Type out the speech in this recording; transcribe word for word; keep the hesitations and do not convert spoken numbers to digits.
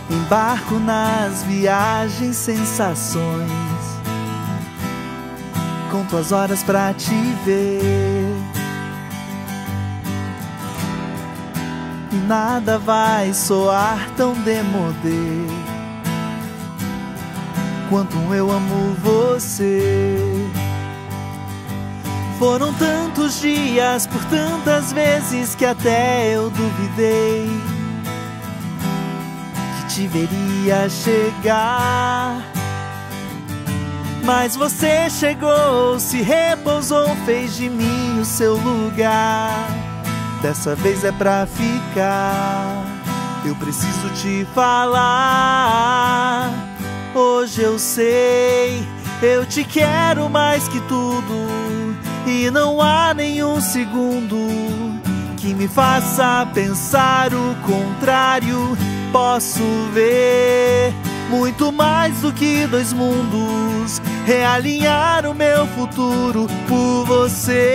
Embarco nas viagens, sensações. Conto as horas pra te ver. E nada vai soar tão demodê quanto eu amo você. Foram tantos dias, por tantas vezes, que até eu duvidei que te veria chegar. Mas você chegou, se repousou, fez de mim o seu lugar. Dessa vez é pra ficar. Eu preciso te falar. Hoje eu sei, eu te quero mais que tudo. E não há nenhum segundo que me faça pensar o contrário. Posso ver muito mais do que dois mundos, realinhar o meu futuro por você.